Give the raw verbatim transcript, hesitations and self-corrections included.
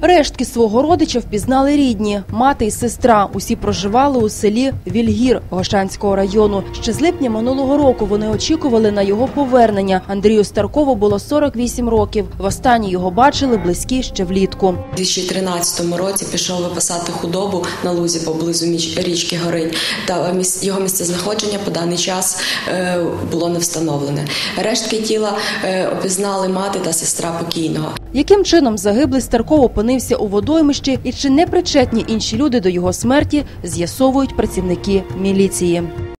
Рештки свого родича впізнали рідні – мати і сестра. Усі проживали у селі Вільгір Гощанського району. Ще з липня минулого року вони очікували на його повернення. Андрію Старкову було сорок вісім років. Востаннє його бачили близькі ще влітку. У дві тисячі тринадцятому році пішов випасати худобу на лузі поблизу річки Горинь. Та його місцезнаходження по даний час було не встановлене. Рештки тіла опізнали мати та сестра покійного. Яким чином загиблий Старков опинився у водоймищі і чи не причетні інші люди до його смерті, з'ясовують працівники міліції.